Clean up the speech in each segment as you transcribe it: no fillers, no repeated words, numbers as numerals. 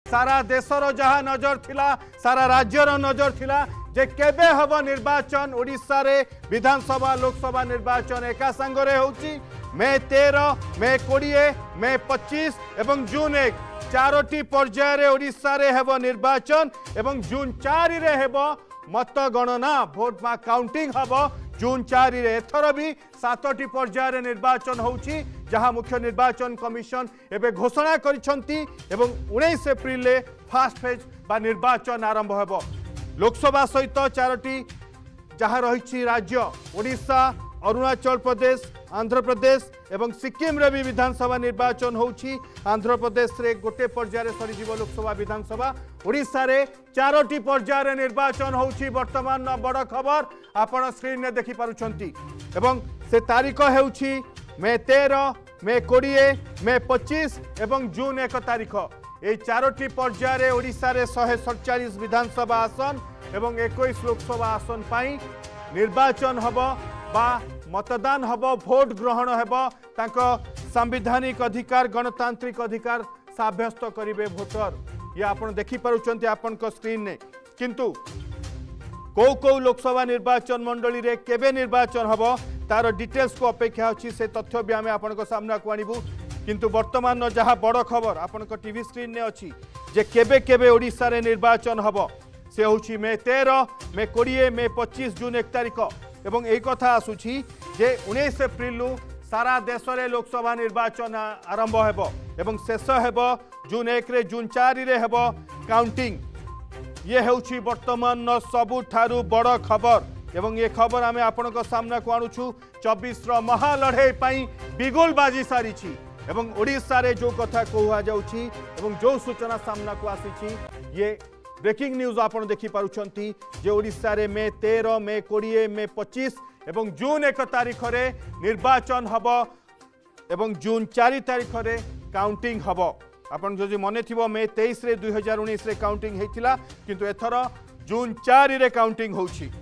सारा देशर जहाँ नजर थिला सारा राज्यर नजर थिला जे केबे हब निर्वाचन ओडिशा रे विधानसभा लोकसभा निर्वाचन एका संगरे होउची मे 13 मे 20 मे 25 एवं जून 1 चारोटी पर्याय रे ओडिशा रे हेब निर्वाचन एवं जून 4 रे हेब मतगणना भोट मा काउंटिंग हब जून 4 रे एथर भी 7टी पर्याय रे निर्वाचन होउची जहां मुख्य निर्वाचन कमिशन एबे घोषणा करिसंती एवं 19 एप्रिल ले फास्ट फेज बा निर्वाचन आरंभ हेब लोकसभा सहित 4टी जहां रही राज्य ओडिशा अरुणाचल प्रदेश आंध्र प्रदेश एवं सिक्किम रे भी विधानसभा निर्वाचन होउची आंध्र प्रदेश रे गोटे पर्याय रे सरीजीव लोकसभा विधानसभा ओडिशा रे 4टी पर्याय रे निर्वाचन होउची वर्तमान बड़ खबर आपण स्क्रीन रे देखि पारुछंती एवं से तारीख हेउची मे 13 मे 20 मे 25 एवं जून 1 तारीख ए 4टी पर्याय रे ओडिशा रे 147 विधानसभा आसन एवं 21 लोकसभा आसन पाई निर्वाचन हब बा मतदान हब भोट ग्रहण हब तांको संवैधानिक अधिकार गणतांत्रिक अधिकार साब्यस्त करिवे भोटर ये आपण देखि पारुचंती आपण को स्क्रीन ने किंतु को लोकसभा निर्वाचन मंडली रे केबे निर्वाचन हब तार डिटेल्स को अपेक्षा अछि से तथ्य भी आमे आपण को सामना को आनिबु किंतु वर्तमान जहाँ बड़ खबर आपण को टीवी स्क्रीन ने अछि जे केबे केबे ओडिशा रे निर्वाचन हब से होछि मे 13 मे 20 मे 25 जून 1 तारीख एवं एक कथा आसुछि जे 19 एप्रिल सारा देश रे लोकसभा निर्वाचन आरंभ हेब एवं शेष हेब जून 1 रे जून 4 रे हेब काउंटिंग ये हेउछि वर्तमान सबुठारु बड़ खबर एवं ये खबर आमे आपण को सामना को आणुछु 24 रो महालड़े पई बिगुल बाजी सारिछि एवं ओडिशा रे जो कथा कहवा जाउछि एवं जो सूचना सामना को आसीछि ये ब्रेकिंग न्यूज आपण देखि पारुछंती जे ओडिशा रे मे 13 मे 20 मे 25 एवं जून 1 तारीख रे निर्वाचन हब एवं जून 4 तारीख रे काउंटिंग हब आपण जदि मने थिबो मे 23 रे 2019 रे काउंटिंग हेतिला किंतु एथर जून 4 रे काउंटिंग होउछि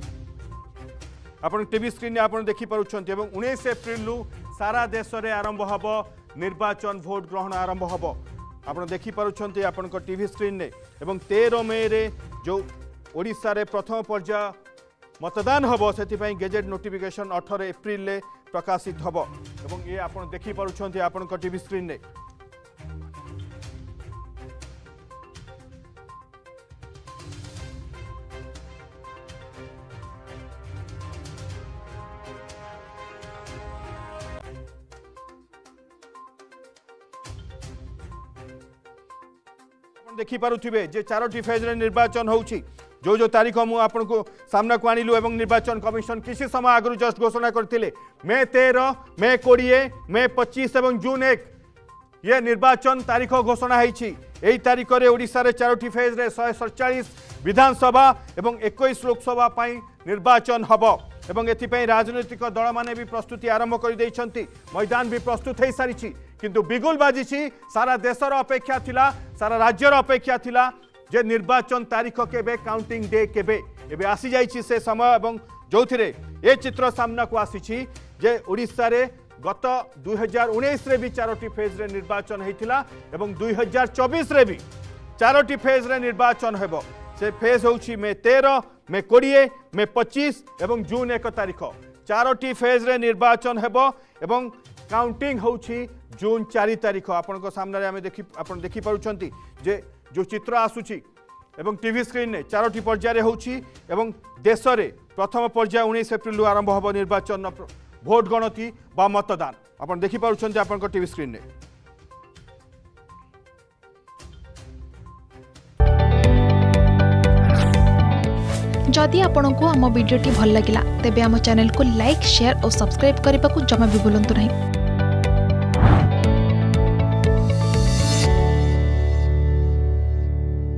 आपण टीवी स्क्रीन ने आपण देखि पारुछंती एवं 19 एप्रिल लु सारा देश रे आरंभ हब निर्वाचन भोट ग्रहण आरंभ हब आपण देखि पारुछंती आपण को टीवी स्क्रीन ने एवं 13 मे रे जो ओडिशा रे प्रथम पर्याय मतदान हब से गेजेट नोटिफिकेशन 18 एप्रिल ले प्रकाशित हब एवं ये आपण देखि पारुछंती आपण को टीवी स्क्रीन ने देखि पारुथिबे जे 4टी फेज रे निर्वाचन होउछि जो तारीख मु आपन को सामना को आनिलु एवं निर्वाचन कमिशन किसी समय आगु जस्ट घोषणा करथिले मे 13 मे 20 मे 25 एवं जून 1 ये निर्वाचन तारीख घोषणा होइछि एई तारीख रे ओडिशा रे 4टी फेज रे 147 विधानसभा एवं 21 लोकसभा पाई निर्वाचन हब एवं एथिपई राजनीतिक दल माने भी प्रस्तुति आरंभ कर दैछंती मैदान भी प्रस्तुत हो सारी किंतु बिगुल बाजी सारा देशर अपेक्षा थिला सारा राज्यर अपेक्षा थिला जे निर्वाचन तारीख केबे काउंटिंग डे केबे एबे आसी जाइछि से समय एवं जोथिरे ए चित्र सामना को आसीछि जे ओडिशा रे गत 2019 रे भी 4टी फेज रे निर्वाचन हेतिला एवं 2024 रे भी 4टी फेज रे निर्वाचन हेबो से फेज होउछि मे 13 मे 20 मे 25 एवं जून 1 तारीख 4टी फेज रे निर्वाचन हेबो एवं काउंटिंग होउछि जून 4 तारीख आपण को सामने आमे देखि आपण देखि पारुछंती जे जो चित्र आसुछि एवं टीवी स्क्रीन ने 4टी पर्याय रे होउछि एवं देश रे प्रथम पर्याय 19 एप्रिल आरंभ हबो निर्वाचन भोट गणति बा मतदान आपण देखि पारुछंती आपण को टीवी स्क्रीन ने जदि आपंक आम भिडी भल लगा तेब आम चैनल को लाइक शेयर और सब्सक्राइब करने को जमा भी भूलु नहीं।